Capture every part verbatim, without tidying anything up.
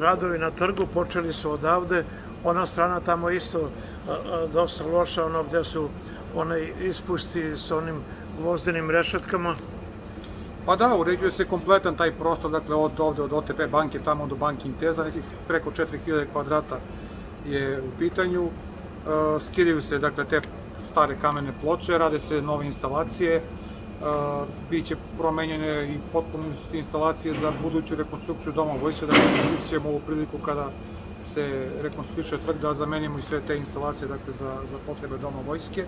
radovi na trgu počeli su odavde, ona strana tamo isto dosta loša, ono gde su onaj ispusti s onim gvozdenim rešetkama. Pa da, uređuje se kompletan taj prostor, dakle od ovde, od O T P banke tamo do banke Inteza, nekih preko četiri hiljade kvadrata je u pitanju. Skidaju se, dakle, te stare kamene ploče, rade se nove instalacije, biće promenjene i potpuno instalacije za buduću rekonstrukciju Doma vojske, dakle, iskoristit ćemo ovu priliku kada se rekonstruiše trg da zamenimo i sve te instalacije, dakle, za potrebe Doma vojske.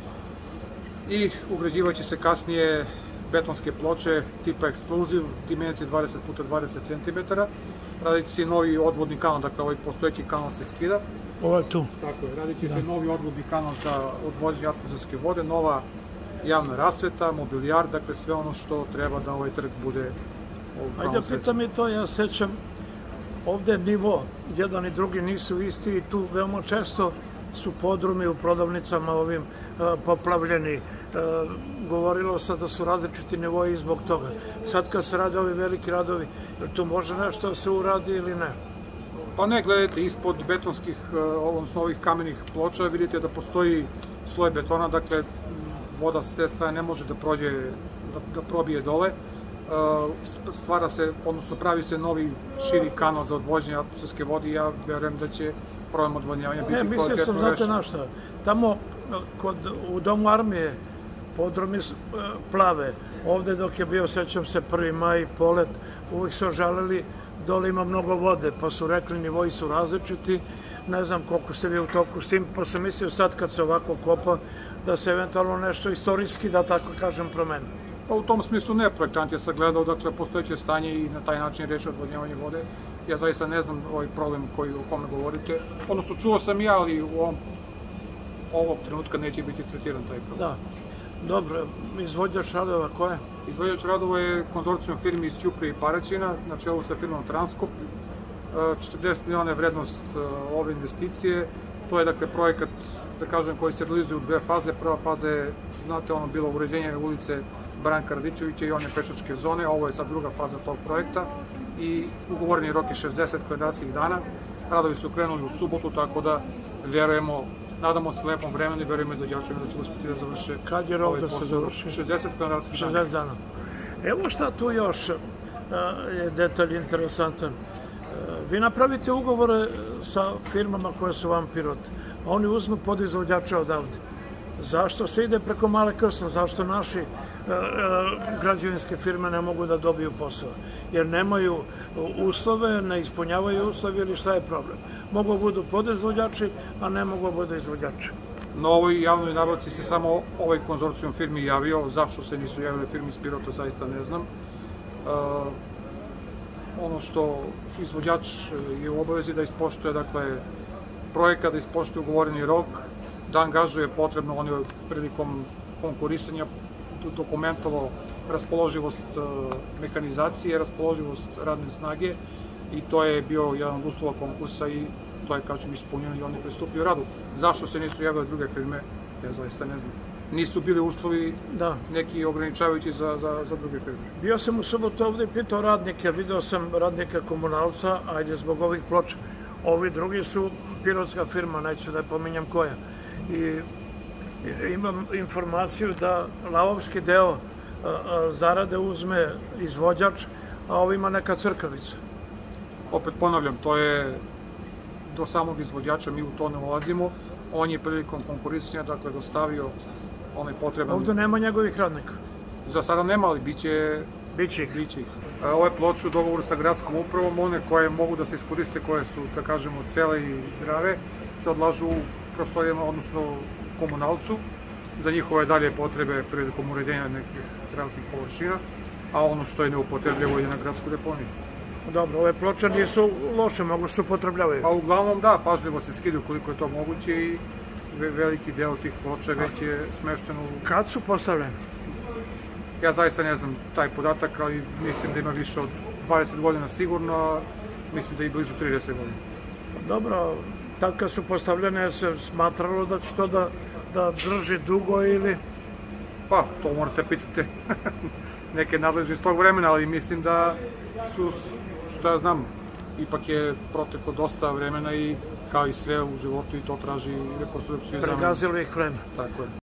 I ugrađivaće se kasnije betonske ploče tipa ekskluziv, dimenzije dvadeset puta dvadeset centimetara. Radit će se i novi odvodni kanal, dakle ovaj postojeći kanal se skida. Ovo je tu. Tako je, radit će se novi odvodni kanal za odvođenje atmosferske vode, nova javna rasveta, mobilijar, dakle sve ono što treba da ovaj trg bude u pravom svetu. Ajde, pitam i to, ja sećam, ovde nivo, jedan i drugi nisu isti i tu veoma često su podrumi u prodavnicama ovim poplavljeni. Govorilo se da su različiti nivoji zbog toga. Sad kad se rade ovi veliki radovi, jer tu može nešto da se uradi ili ne? Pa ne, gledajte, ispod betonskih, odnosno ovih kamenih ploča, vidite da postoji sloj betona, dakle voda s te strane ne može da prođe, da probije dole. Stvara se, odnosno pravi se novi širi kanal za odvođenje atmosferske vode i ja verujem da će problem odvodnjavanja biti kvalitetno rešen. Ne, mislio sam, znate na šta, tamo u Domu armije podrumi plave, ovde dok je bio, sećam se, prvi maj, polet, uvijek su žalili, dole ima mnogo vode, pa su rekli nivoji su različiti, ne znam koliko ste vi u toku s tim, pa sam mislio sad kad se ovako kopa, da se eventualno nešto istorijski, da tako kažem, promeni. Pa u tom smislu ne, projektant je sagledao, dakle, postojeće stanje i na taj način reši odvodnjavanje vode. Ja zaista ne znam ovaj problem o kome govorite. Odnosno, čuo sam ja, ali u ovog trenutka neće biti tretiran taj problem. Da. Dobro, izvođač radova ko je? Izvođač radova je konzorcijum firmi iz Ćuprije i Paraćina, na čelu sa firmom Transkop. četrdeset miliona je vrednost ove investicije. To je, dakle, projekat, da kažem, koji se realizuje u dve faze. Prva faza je, znate, ono bilo uređenje ulice Branka Radičevića i one pešačke zone. Ovo je sad druga faza tog projekta i ugovoreni rok je šezdeset kvadratskih dana. Radovi su krenuli u subotu, tako da verujemo, nadamo se lepom vremenu i verujemo izvođačima da će uspeti da završe. Kad je rok da se završi? šezdeset kvadratskih dana. šezdeset dana. Evo šta tu još je detalj interesantan. Vi napravite ugovore sa firmama koje su vam Pirot, a oni uzmu podizvođača odavde. Zašto se ide preko Male Krsno? Zašto naši građevinske firme ne mogu da dobiju posao? Jer nemaju uslove, ne ispunjavaju uslove ili šta je problem? Mogu budu podizvođači, a ne mogu budu izvođači. Na ovoj javnoj nabavci se samo ovaj konzorcijum firmi javio. Zašto se nisu javile firme iz Pirota, zaista ne znam. Ono što izvođač je u obavezi da ispoštuje, dakle, projekat, da ispoštuje ugovoreni rok, da angažuje potrebno, on je prilikom konkurisanja dokumentovao raspoloživost mehanizacije, raspoloživost radne snage i to je bio jedan od uslova konkursa i to je, kažem, ispunjeno i on je pristupio radu. Zašto se nisu javile druge firme, ja zaista ne znam. Nisu bili uslovi neki ograničavajući za druge firme. Bio sam u subotu ovde i pitao radnike, video sam radnika komunalca, ajde zbog ovih ploča. Ovi drugi su pirotska firma, neću da je pominjam koja. I imam informaciju da lavovski deo zarade uzme izvođač, a ovo ima neka crkavica. Opet ponavljam, to je do samog izvođača, mi u to ne ulazimo. On je prilikom konkurisanja, dakle, dostavio onaj potreban... Ovde nema njegovih radnika? Za sada nema, ali bit će... Biće ih. Biće ih. Ove ploče u dogovoru sa gradskom upravom, one koje mogu da se iskoriste, koje su, da kažemo, cele i zdrave, se odlažu u prostorijama, odnosno komunalcu, za njihove dalje potrebe prilikom uređenja nekih raznih površina, a ono što je neupotrebljivo ide na gradsku deponiju. Dobro, ove ploče nisu loše, mogu se upotrebljavaju. Pa uglavnom da, pažljivo se skidaju koliko je to moguće i veliki deo tih ploča već je smešten u... Kad su postavljene? Ja zaista ne znam taj podatak, ali mislim da ima više od dvadeset godina sigurno, a mislim da i blizu trideset godina. Dobro, tad kad su postavljene se smatralo da će to da drži dugo ili... Pa, to morate pitati neke nadležne iz tog vremena, ali mislim da su, što ja znam, ipak je proteklo dosta vremena i kao i sve u životu i to traži rekonstrukciju i zamenu. Pregazilo ih vreme. Tako je.